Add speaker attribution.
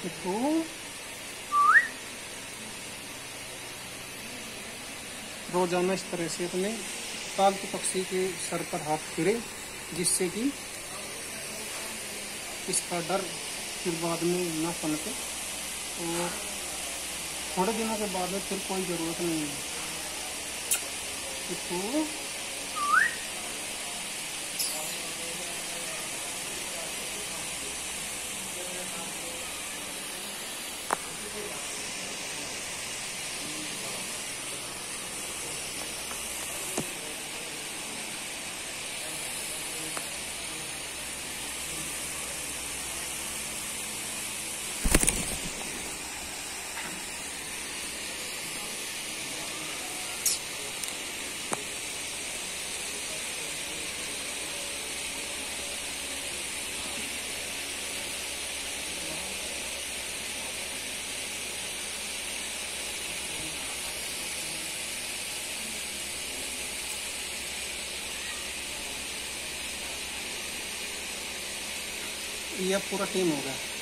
Speaker 1: तो रोजाना इस तरह से अपने पालतू पक्षी के सर पर हाथ फेरे, जिससे कि इसका डर फिर बाद में न पनपे और थोड़े दिनों के बाद में फिर कोई ज़रूरत नहीं है। तो यह पूरा टीम होगा।